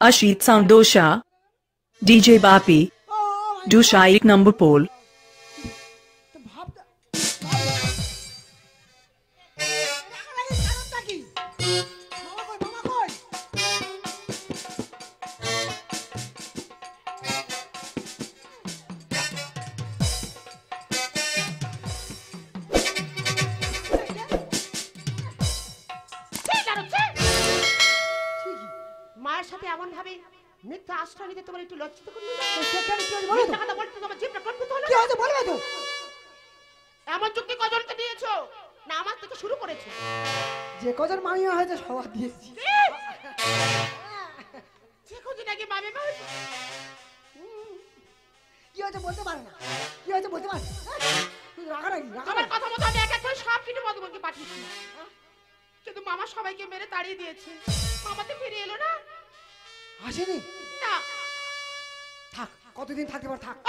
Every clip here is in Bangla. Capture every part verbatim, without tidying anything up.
Ashit Soundosha, D J Bapi, Dusha एक number pole. মিথ্যা আশ্রয় নিতে তোমার একটু লজ্জিত করলো না? সেখানে কি বলো? মিথ্যা কথা বলতে তোমার জিভটা কণ্ঠিত হলো না? কি হয়েছে বলবে তো? এমন যুক্তি কজনকে দিয়েছো? না আমার থেকে শুরু করেছো? যে কজন মামিমা হয়েছে সবার দিয়েছি। যে কজন নাকি মামিমা হয়েছে? কি হয়েছে বলতে পারে না? কি হয়েছে বলতে পারে? তুই রাগারাগি রাগার কথা মতো আমি এক এক করে সব কিছু মধুমকে পাঠিয়েছি। কিন্তু মামা সবাইকে মেরে তাড়িয়ে দিয়েছে। মামাতে ফিরে এলো না? আসেনি না। থাক, কতদিন থাকতে পার থাক।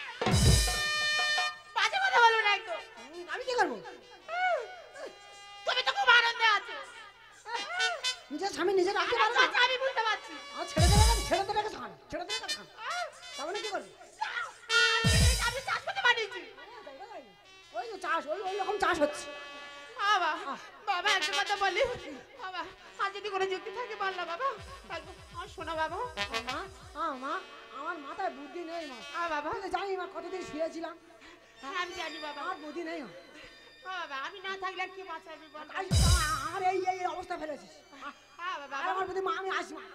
বাজে কথা বলো না একদম। আমি কি করবো? তুমি তো খুব আনন্দে আছো। নিজের স্বামী নিজে রাখতে পারো না? আমি বুঝতে পারছি। আর ছেড়ে দেবে না, ছেড়ে দেবে না খান, ছেড়ে দেবে না খান। তাহলে কি করবে? আমি চাষ করতে পারিনি। ওই তো চাষ, ওই ওই রকম চাষ হচ্ছে। বাবা বাবা একটা কথা বলি বাবা, আর যদি কোনো যুক্তি থাকে বল না বাবা। আর শোনো বাবা, মা মা আমার মাথায় বুদ্ধি নেই মা। আ বাবা জানি মা কতদিন শুয়েছিলাম। আমি জানি বাবা আর বুদ্ধি নেই বাবা। আমি না থাকলে কি বাঁচাবি বল? আর এই এই অবস্থা ফেলেছিস বাবা। আমার বুদ্ধি মা, আমি আসি মা।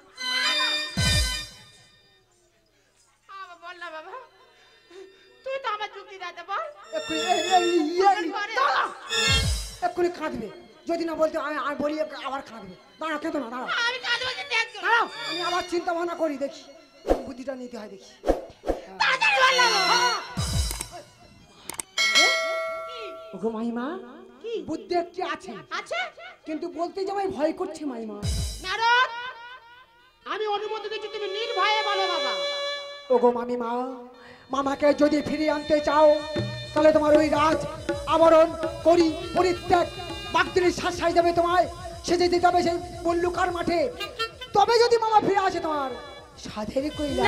বল না বাবা, তুই তো আমার যুক্তি দাদা বল। এক্ষুনি কাঁদবে যদি না বলতে আমি বলি, আবার কাঁদবে। দাঁড়া কেঁদো না, দাঁড়া। আমি কাঁদবো যে দেখছো দাঁড়াও, আমি আবার চিন্তা ভাবনা করি, দেখি বুদ্ধিটা নিতে হয়, দেখি। তাড়াতাড়ি বল না। ওগো মাইমা, কি বুদ্ধি একটি আছে? আছে কিন্তু বলতে যাওয়াই ভয় করছে মাইমা। নারদ, আমি অনুমতি দিচ্ছি, তুমি নির্ভয়ে বলো বাবা। ওগো মামিমা, মামাকে যদি ফিরিয়ে আনতে চাও তাহলে তোমার ওই রাজ আবরণ করি পরিত্যাগ বাগদিনীর শাসাই যাবে, তোমায় সেজে দিতে হবে সেই বল্লুকার মাঠে। তবে যদি মামা ফিরে আসে তোমার সাধের কইলা।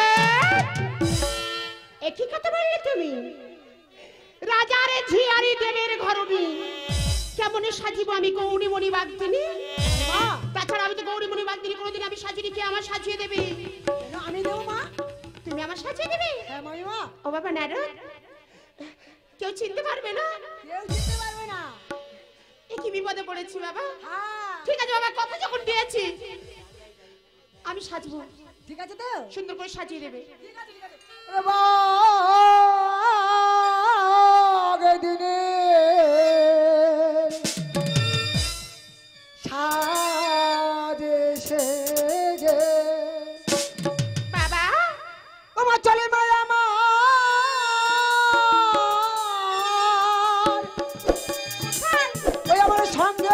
একই কথা বললে তুমি? রাজারে ঝিয়ারি দেবের ঘরণী কেমনে সাজিব আমি গৌরীমণি বাগদিনী? তাছাড়া আমি তো গৌরীমণি বাগদিনী কোনোদিন আমি সাজিনি, কে আমার সাজিয়ে দেবে? আমি দেবো মা, তুমি আমার সাজিয়ে দেবে? হ্যাঁ মাইমা। ও বাবা নারদ, কেউ চিনতে পারবে না? কেউ চিনতে পারবে না। এ কি বিপদে পড়েছি বাবা। ঠিক আছে বাবা, কথা যখন দিয়েছি আমি সাজবো। ঠিক আছে তো, সুন্দর করে সাজিয়ে দেবে। ঠিক আছে ঠিক আছে। দিনে সাজে সেজে বাবা আমার চলে মায়া আমার ওই আমার সঙ্গে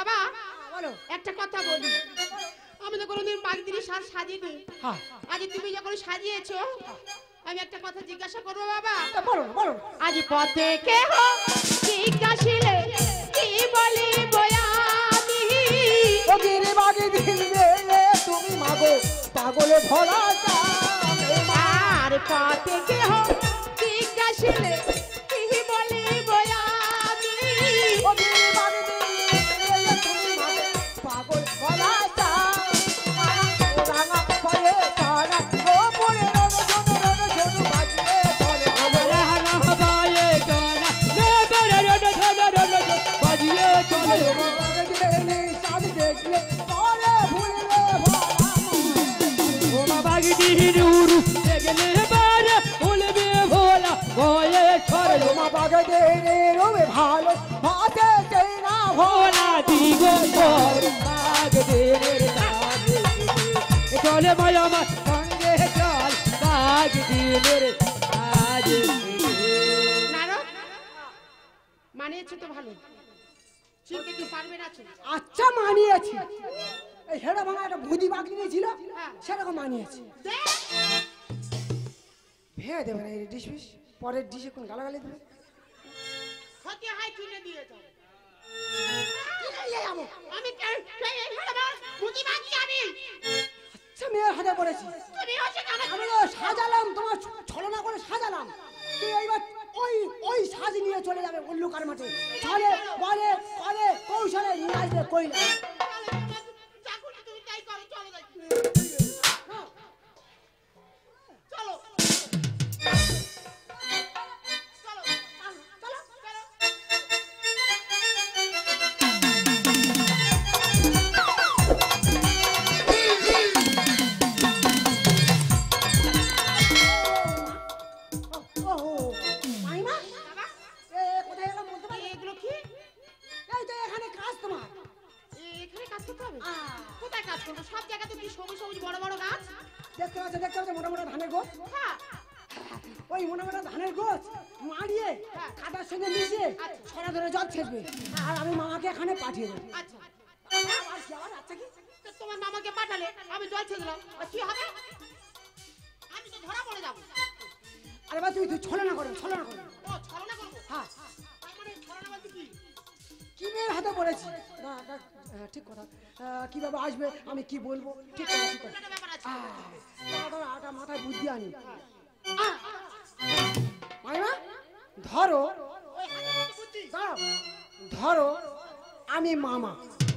বাবা বলো একটা কথা বলি, আমি তো কোনোদিন বাগদিনি সাজ সাজিনি, হ্যাঁ আজ তুমি যখন সাজিয়েছো আমি একটা কথা জিজ্ঞাসা করবো বাবা। বলো না বলো না। আজ পথে কেহ জিজ্ঞাসিলে কি বলিব আমি, ও গিরি বাগি দিলে তুমি মাগো পাগলে ভরা চাঁদে মা। আর পথে কেহ জিজ্ঞাসিলে কি বলিব আমি, ও গিরি বাগি দিলে তুমি মাগো পাগল ভরা চাঁদে মা। ও রাঙা পায়ে তারা ও পড়ে রণ জন রণ জন বাজে চলে আমরা হানা হবায়ে গানা নেবরে রড ধন রড বাজিয়ে চলে ও বাবা গিরি উরু দেখলে বারে বলবে ভোলা ভয়ে ছড়লো ভালো ভাতে চাই না ভোলা দিগো তোর বাগ দিনের দাগে চলে মায়া মা সঙ্গে চল বাগ দিনের কাজে নারদ মানিয়েছো তো ভালো, চিনতে কি পারবে না তুমি? আচ্ছা মানিয়েছি। এই হেড়া ভাঙা একটা ভুদি বাগনি নিয়েছিল হ্যাঁ। সেরকম মানিয়েছি। দেখ, ভেঙে দেবে না এই ডিশ ফিস, পরের ডিশে কোন গালাগালি দেবে। ক্ষতি হয় কিনে দিয়ে যাও। এই, এই, আমো। আমি কে- কে- এই হেড়াবার মুদি মাগি আমি। আচ্ছা মেয়ের হাতে পড়েছি। তুমি হচ্ছে কানে আমি তো সাজালাম, তোমার ছ- ছলনা করে সাজালাম। তুই এইবার ওই ওই সাজ নিয়ে চলে যাবে উল্লুকার মাঠে। ছলে বলে করে কৌশলে নিয়ে আসবে কইলা। যা খুশি তুমি তাই করো, চলো যাই। চলো চলো চলো চলো। ওহো, মাইমা? বাবা, এ, কোথায় গেলাম বলতে পারবে? এগুলো কি? এই তো এখানে কাজ তোমার। এ- এখানে কাজ করতে হবে? আহ, কোথায় কাজ করবো? সব জায়গাতে কি সবুজ সবুজ বড় বড় গাছ? দেখতে পাচ্ছ দেখতে পাচ্ছ মোটা মোটা ধানের গোছ। হ্যাঁ। ওই মোটা মোটা ধানের গোছ মারিয়ে কাদার সঙ্গে মিশিয়ে ছড়া ধরে জল ছেড়বে। আর আমি মামাকে এখানে পাঠিয়ে দেবো। আচ্ছা, আর কি আবার আচ্ছা কি? তো তোমার মামাকে পাঠালে আমি জল ছেড়ে দিলাম, আর কি হবে? আমি তো ধরা পড়ে যাবো। আরে বা তুই তুই ছলনা করবে ছলনা করবে। ও ছলনা করবো? হ্যাঁ তার মানে ছলনা বলতে কি? কি মেয়ের হাতে পড়েছি না, না, হ্যাঁ, ঠিক কথা। আহ, কিভাবে আসবে আমি কি বলবো, ঠিক কথা ঠিক কথা। একটা ব্যাপার আছে। আহ, দাঁড়া, দাঁড়া, একটা মাথায় বুদ্ধি আনি। আহ, মাইমা ধরো, ওই হাতে মতো বুদ্ধি। দাঁড়াও, ধরো আমি মামা।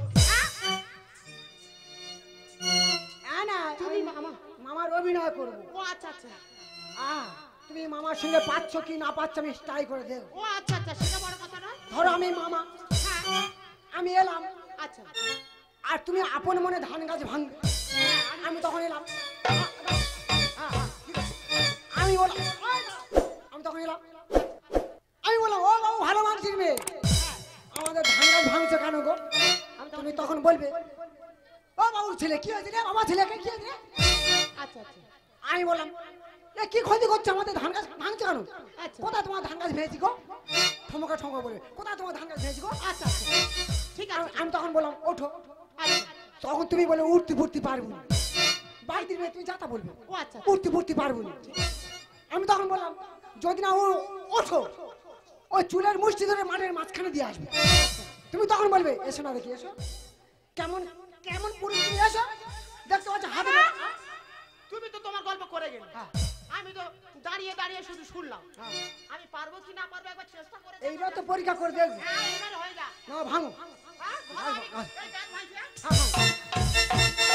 আহ, না তুমি মামা মামার অভিনয় করবো। ও আচ্ছা আচ্ছা। আহ, তুমি মামার সঙ্গে পাচ্ছ কি না পাচ্ছ আমি ট্রাই করে দেখো। ও আচ্ছা আচ্ছা, সেটা বড় কথা নয়। ধরো আমি মামা, হ্যাঁ, আমি এলাম আচ্ছা। আর তুমি আপন মনে ধান গাছ ভাঙবে। হ্যাঁ, আমি তখন এলাম, হ্যাঁ, হ্যাঁ, ঠিক আছে। আমি বললাম আমি তখন এলাম, আমি বললাম ও বাবু ভালো মানুষের মেয়ে, আমাদের ধান গাছ ভাঙছে কেন গো? তুমি তখন বলবে ও বাবুর ছেলে কি হয়েছে রে, বাবা ছেলেকে কি হয়েছে রে? আচ্ছা আচ্ছা আমি বললাম এ কি ক্ষতি করছে আমাদের ধান গাছ ভাঙছে কেন? আচ্ছা। কোথায় তোমার ধান গাছ ভেঙেছি গো? ঠমকা ঠমকা বলে কোথায় তোমার ধান গাছ ভেঙেছি গো? আচ্ছা আচ্ছা, ঠিক আছে। আমি- আমি তখন বললাম ওঠো, আচ্ছা, তখন তুমি বলে উঠতে ফুটতে পারবো না, বাড়িতে মেয়ে তুমি যাতা বলবে ও আচ্ছা। উঠতে ফুটতে পারবো না। আমি তখন বললাম যদি না ও ওঠো ওই চুলের মুষ্টি ধরে মাঠের মাঝখানে দিয়ে আসবে। তুমি তখন বলবে এসো না দেখি এসো, কেমন কেমন পুরুষ তুমি এসো, দেখতে পাচ্ছ হাতে না- তুমি তো তোমার গল্প করে গেলে, হ্যাঁ, আমি তো দাঁড়িয়ে দাঁড়িয়ে শুধু শুনলাম। হ্যাঁ। আমি পারবো কি না পারবো একবার চেষ্টা করে দেখো। এইবার তো পরীক্ষা করে দেখবো। হ্যাঁ, এবার হয়ে যা। না ভাঙো, হ্যাঁ, ধরো আমি- হ্যাঁ। এই ব্যাগ ভাঙছি, হ্যাঁ? হ্যাঁ, ভাঙো।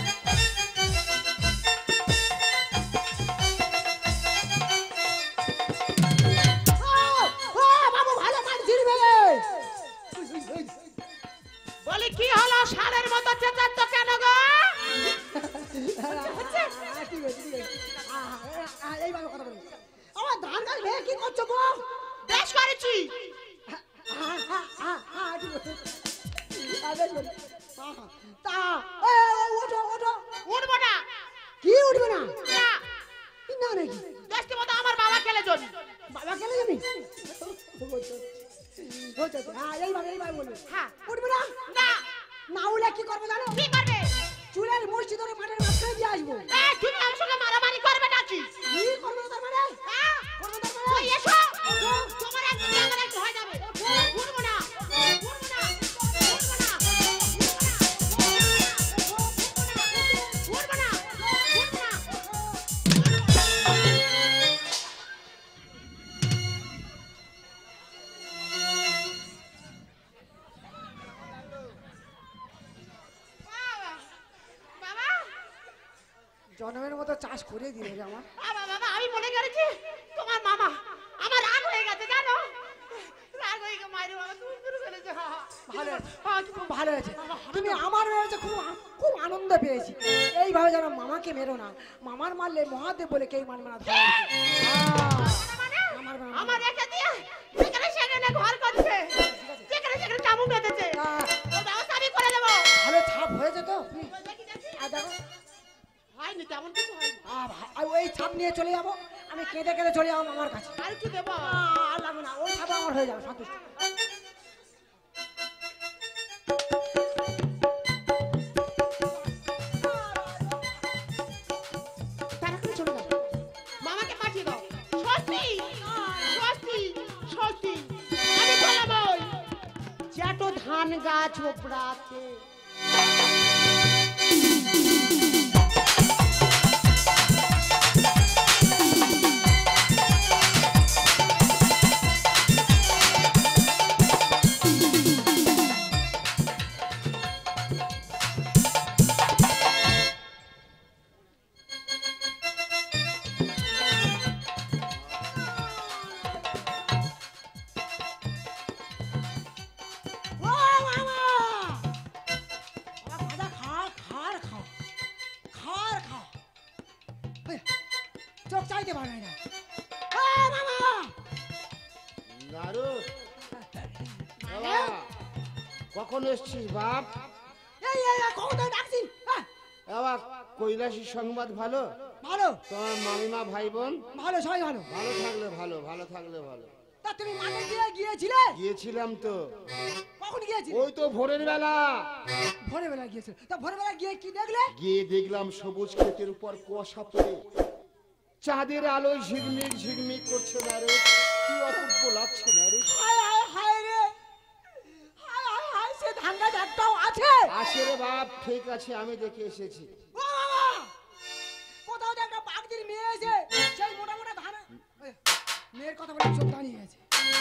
ও, ও, বাবু ভালো মানুষের মেয়ে। বলি কি হলো ষাঁড়ের মতো চেঁচাচ্ছ কেন গো? হ্যাঁ, ঠিক আছে, ঠিক আছে। আহ, আহ, এইভাবে কথা বলি। আমার ধান গাছ ভেঙে কি করছো গো? বেশ করেছি। হ্যাঁ, হ্যাঁ, হ্যাঁ, হ্যাঁ, ঠিক আছে। হ্যাঁ, বেশ বলি। হ্যাঁ, হ্যাঁ। তা, এ, ওঠো, ওঠো। উঠবো না। কি উঠবে না? না, না নাকি? দেশকে মতো আমার বাবা খেলে চলি। বাবা কেন যাবি? হ্যাঁ, এইভাবে, এইভাবে বলবে। হ্যাঁ। উঠবে না? না, করবো জানো? কি করবে? চুলের মুষ্টি ধরে মাঠের মাঝখানে দিয়ে আসবো। এই, তুমি আমার সঙ্গে মারামারি করবে নাকি? কি করবো তার মানে? হ্যাঁ? করবো তার মানে? ওই এসো। তোমার একদিন আমার একদিন হয়ে যাবে। উঠবো না, উঠবো না, উঠবো না, উঠবো না, উঠবো না। বাবা, বাবা, জন্মের মতো চাষ করে দিলে রে আমার। বাবা, বাবা, আমি মনে করেছি তোমার মামা। আমার রাগ হয়ে গেছে জানো, রাগ হয়ে গেছে। মায়ের বাবা তুমি শুরু করেছো। ভালো হয়েছে, খুব ভালো হয়েছে। তুমি আমার মেরেছে, খুব খুব আনন্দ পেয়েছি। এইভাবে যেন মামাকে মেরো না। মামার মারলে মহাদেব বলে কেউ মানবে না। মানে আমার বাবা। আমার রেখে দিয়ে যেখানে সেখানে ঘর করছে, যেখানে সেখানে চাবুক বেঁধেছে। আহ, ওর ব্যবস্থা আমি করে দেবো। ভালো ছাপ হয়েছে তো? দেখি, দেখি। আর দেখো, হয়নি, তেমন কিছু হয়নি। আহ, ভা- আর ওই ছাপ নিয়ে চলে যাবো। আমি কেঁদে কেঁদে চলে যাবো মামার কাছে। আর কি দেবো? আহ, আর লাগবে না, ওই ছাপে আমার হয়ে যাবে সন্তুষ্ট। তাড়াতাড়ি চলে যাবো। মামাকে পাঠিয়ে দাও। স্বস্তি, স্বস্তি, স্বস্তি। আমি চলাম ওই জ্যাঠো ধান গাছ ওপড়াতে। ও মামা! বাবা, খাজা খা, খার খাও। খার খাও। এই, চোখ চাইতে পারে না। ও মামা! নারু বাবা, কখন এসছিস বাপ? এই, এই, এই, কখন ধরে ডাকছি? হ্যাঁ, বাবা, কৈলাসীর সংবাদ ভালো? ভালো, তোমার মামিমা ভাই বোন ভালো, সবাই ভালো। ভালো থাকলে ভালো, ভালো থাকলে ভালো। তা তুমি মাঠে দিয়ে গিয়েছিলে? গিয়েছিলাম তো, কখন গিয়েছিলে? ওই তো ভোরের বেলা। ভোরে বেলা গিয়েছিল। তা ভোরে বেলা গিয়ে কি দেখলে? গিয়ে দেখলাম সবুজ ক্ষেতের উপর কুয়াশা পড়ে চাঁদের আলোয় ঝিকমিক ঝিকমিক করছে নারু। কি অপূর্ব লাগছে নারু। হায় হায় হায় রে, হায় হায় হায়, সে ধান গাছ একটাও আছে? আসে রে বাপ, ঠিক আছে, আমি দেখে এসেছি। ও বাবা, কোথাও যে একটা বাগদির মেয়ে এসে সেই মোটা মোটা ধান, এই, মেয়ের কথা বলে চোখ দাঁড়িয়ে গেছে।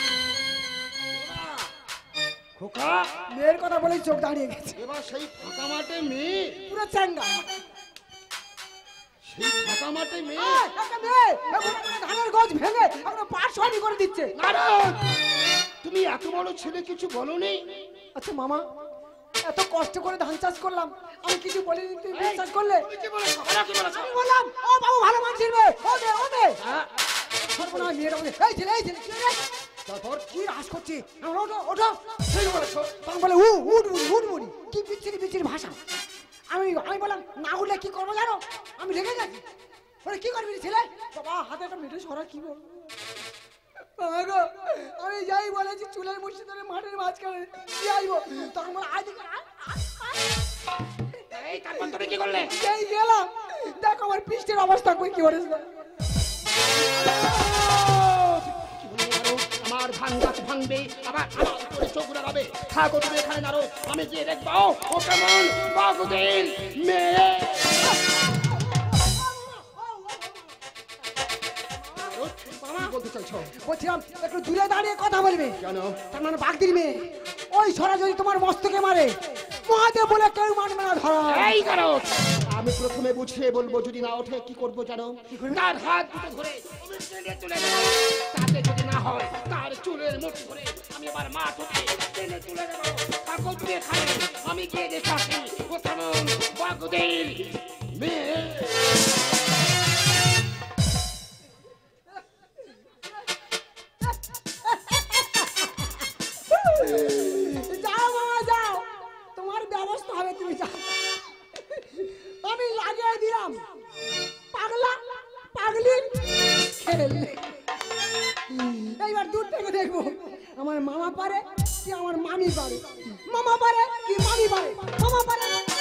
খোকা, মেয়ের কথা বলেই চোখ দাঁড়িয়ে গেছে। এবার সেই ফাঁকা মাঠে মেয়ে, পুরো চ্যাঙ্গা। সেই ফাঁকা মাঠে মেয়ে। এই, একটা মেয়ে এখন একটা ধানের গজ ভেঙে এখন পাঁচশো করে দিচ্ছে। নারদ, তুমি এত বড় ছেলে কিছু বলনি? আচ্ছা মামা, এত কষ্ট করে ধান চাষ করলাম, আমি কিছু বলিনি, তুমি বিশ্বাস করলে? তুমি কি বলেছো? বলো, কি বলেছো? আমি বললাম, ও বাবু ভালো মানুষের মেয়ে, ও দে, ও দে। হ্যাঁ, সর্বনাশ, মেয়েটা বলে, এই ছেলে, এই ছেলে, কি রে? তারপর কি রাস করছি? আমরা ওঠো, ওঠো। ঠিক বলেছো। তখন বলে, উ, উঠ, উঠ, উঠ, উঠ। কি বিচ্ছিরি বিচ্ছিরি ভাষা। আমি আমি বললাম, না উঠলে কি করবো জানো? আমি রেগে গেছি। বলে, কি করবি রে ছেলে? বাবা, হাতে একটা মেটে সরা, কি বলবো? বাবা গো, আমি যাই বলেছি চুলের মুষ্টি ধরে মাঠের মাঝখানে কি আসবো, তখন বলে, আয় দেখো, আয়, আয়, আয়। এই তারপর তুমি কি করলে? যেই গেলাম, দেখো আমার পৃষ্ঠের অবস্থা কই কি হয়েছে। কি বলবো নারদ? আমার ধান গাছ ভাঙবে, আবার আমার উপরে চোখ রাখবে। থাকো তুমি এখানে নারদ, আমি গিয়ে দেখবো ও কেমন বাবুদের মেয়ে। নারদ, কি বলতে চাইছো? বলছিলাম একটু দূরে দাঁড়িয়ে কথা বলবে। কেন? তার মানে বাগদির মেয়ে, ওই সরা যদি তোমার মস্তকে মারে, মহাদেব বলে কেউ মানবে না ধরা। এই নারদ, আমি প্রথমে বুঝিয়ে বলবো, যদি না ওঠে কি করবো জানো? তার হাত দুটো ধরে আমি টেনে তুলে দেবো। তাতে যদি না হয়, তার চুলের মুঠি ধরে আমি আবার মা থেকে টেনে তুলে দেবো। থাকো তুমি এখানে, আমি গিয়ে দেখে আসি ও কেমন বাগুদের মেয়ে। যাও মামা যাও, তোমার ব্যবস্থা হবে, তুমি যাও। আমি লাগিয়ে দিলাম পাগলা পাগলি খেললে। এইবার দূর থেকে দেখবো আমার মামা পারে কি আমার মামি পারে, মামা পারে কি মামি পারে, মামা পারে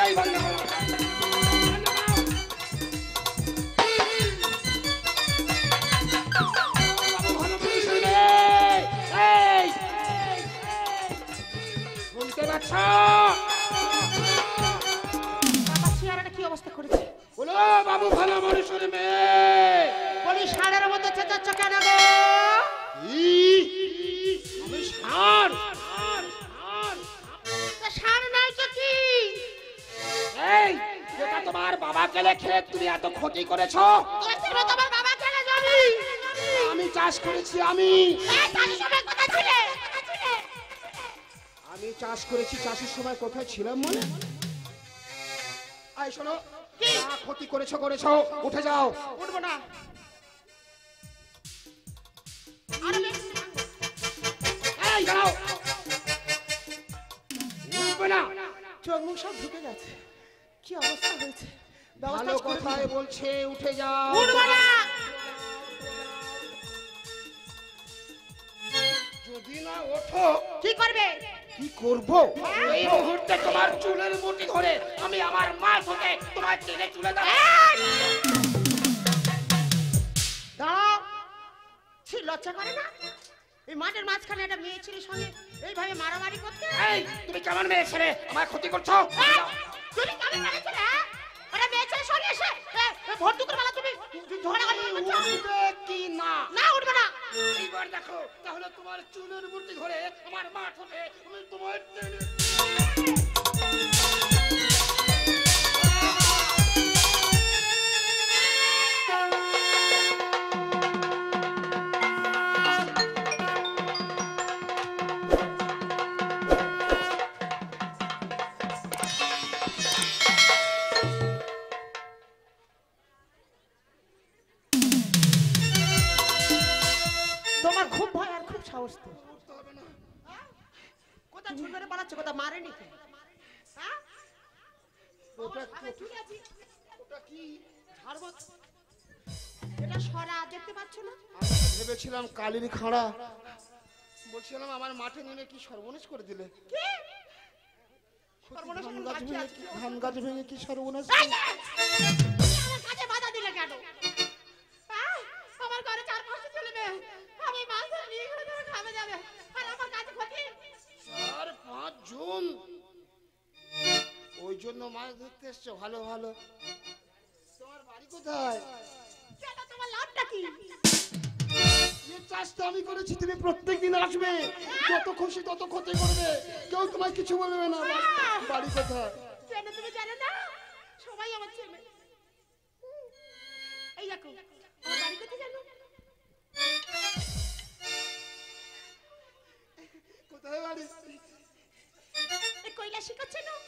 এই বন্ধ করো। বাবু ভালো করে শুনবে। এই, শুনতে পাচ্ছ? বাবা চেহারাটা কি অবস্থা করেছে? বলো বাবু ভালো মানুষের মেয়ে। বলি ষাঁড়ের মতো চেঁচাচ্ছ কেন গো? ই, আমি ষাঁড়। তা ষাঁড় নাই তো কি? এই, যেটা তোমার বাবাকে লেখে তুমি এত ক্ষতি করেছো। তোমার ছেলে তোমার বাবা চলে যাবি। আমি চাষ করেছি আমি। এই চাষের সময় কোথায় ছিলে? আমি চাষ করেছি, চাষের সময় কোথায় ছিলাম মনে? আয় শোনো, যা ক্ষতি করেছো করেছো, উঠে যাও। উঠবো না। আরে বেশ। এই দাঁড়াও, উঠবে না। চোখ মুখ সব ঢুকে গেছে। কি অবস্থা হয়েছে? ভালো কথায় বলছে, উঠে যাও। উঠবো না। যদি না ওঠো কি করবে? কি করব? এই মুহূর্তে তোমার চুলের মুঠি ধরে আমি আমার মা হতে তোমার টেনে তুলে দেব। দাঁড়াও। ছি, লজ্জা করে না? এই মাঠের মাঝখানে একটা মেয়ে ছেলের সঙ্গে এইভাবে মারামারি করতে? এই তুমি কেমন মেয়ে ছেলে আমার ক্ষতি করছো? এই, তুমি কেমন মেয়ে ছেলে, হ্যাঁ? আরে মেয়ে ছেলের সঙ্গে এসে এ, এ, ভোর দুপুর বেলা তুমি ঝগড়া করতে করছো? উঠবে কি না? না, উঠবে না। এইবার দেখো, তাহলে তোমার চুলের মুঠি ধরে আমার মা হতে আমি তোমার টেনে তোমার খুব ভয় আর খুব সাহস তো। কোথা ছুট করে পালাচ্ছে, কোথা মারেনি তো? হ্যাঁ? ওটা আমি ঠিক আছি। ওটা কি? ঝাড়বো। এটা সরা দেখতে পাচ্ছ না? আমি ভেবেছিলাম কালির খাড়া। বলছিলাম আমার মাঠে নেমে কি সর্বনাশ করে দিলে। কি? ধান গাছ ভেঙে কি- ধান গাছ ভেঙে কি সর্বনাশ এই করে- যে! তুমি আমার কাজে বাধা দিলে কেন? হ্যাঁ? আমার ঘরে চার পাঁচটা ছেলে মেয়ে। আমি মাছ ধরে নিয়ে গেলে তারা খাবে যাবে। আর আমার কাজে ক্ষতি। চার পাঁচ জন, ওই জন্য মাছ ধরতে এসছো? ভালো ভালো। তোমার বাড়ি কোথায়? কেন, তোমার লাভটা কি? এই চাষটা আমি করেছি, তুমি প্রত্যেকদিন আসবে, যত খুশি তত ক্ষতি করবে, কেউ তোমায় কিছু বলবে না। বাড়ি- বাড়ি কোথায়? কেন তুমি জানো না? সবাই আমার ছেলে। এই দেখো, আমার বাড়ি কোথায় জানো? কোথায় বাড়ি? এই কৈলাসী করছে না?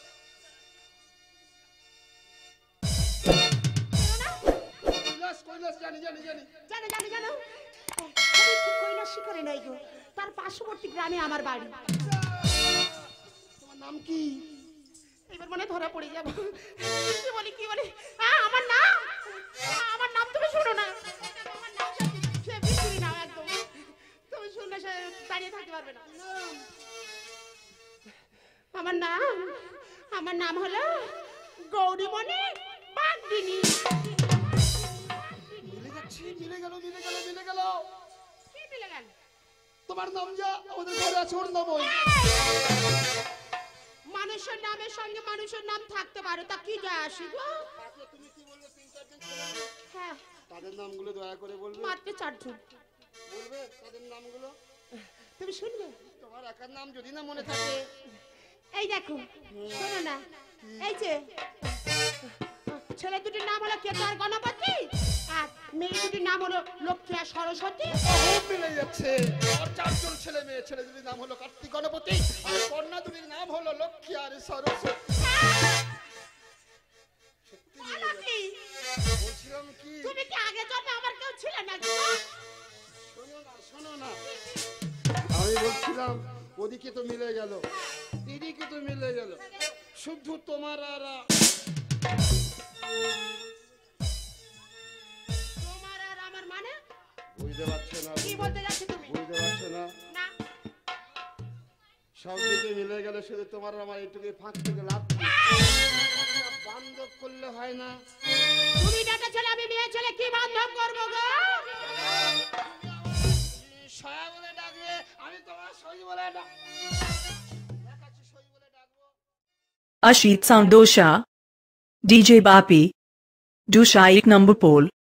কৈলাস, কৈলাস, জানি জানি জানি। জানো জানো জানো আমি ঠিক কৈলাসী করে নাই গো, তার পার্শ্ববর্তী গ্রামে আমার বাড়ি। তোমার নাম কি? এবার মনে হয় ধরা পড়ে যাবো। কি বলি কি বলি আ, আমার নাম আ, আমার নাম তুমি শোনো না। আমার নাম সে- সে বিক্রি নাম একদম। তুমি শুনলে সে দাঁড়িয়ে থাকতে পারবে না। আমার নাম আমার নাম হলো গৌরীমণি বাগদিনী। মিলে যাচ্ছে, মিলে গেল, মিলে গেল, মিলে গেল। কি মিলে গেল? তোমার নাম যা আমাদের ঘরে আছে, ওর নাম ওই। মানুষের নামের সঙ্গে মানুষের নাম থাকতে পারে, তা কি যায় আসি গো? আচ্ছা, তুমি কি বলবে? তিন চারজন ছেলে আছে, হ্যাঁ, তাদের নামগুলো দয়া করে বলবে। মাত্র চারজন। বলবে তাদের নামগুলো। তুমি শুনবে? তোমার একার নাম যদি না মনে থাকে। এই দেখো, শোনো না, এই যে ছেলে দুটির নাম হলো কেদার গণপতি আর মেয়ে দুটির নাম হলো লক্ষ্মী আর সরস্বতী। খুব মিলে যাচ্ছে। আর চারজন ছেলে মেয়ে, ছেলে দুটির নাম হলো কার্তিক গণপতি আর কন্যা দুটির নাম হলো লক্ষ্মী আর সরস্বতী। সত্যি মিলে বলো যাচ্ছে। কি? বলছিলাম কি, তুমি কি আগে জন্মে আমার কেউ ছিলে নাকি? শোনো না, শোনো না, আমি বলছিলাম ওদিকে তো মিলে গেল, এদিকে তো মিলে গেল, শুধু তোমার আর আ- তোমার আর আমার মানে বুঝতে পারছো না? কি বলতে যাচ্ছ তুমি? বুঝতে পারছো না? না, সব দিকে মিলে গেল, শুধু তোমার আমার এইটুকু ফাঁক থেকে লাভ বান্ধব করলে হয় না। তুমি বেটা ছেলে আমি মেয়ে ছেলে কি বান্ধব করবো গো? সয়া বলে ডাকবে, আমি তোমার সই বলে ডাক দেখাচ্ছি, সই বলে ডাকবো। Ashit Sound Dosha, D J Bapi, Dusha एक number pole.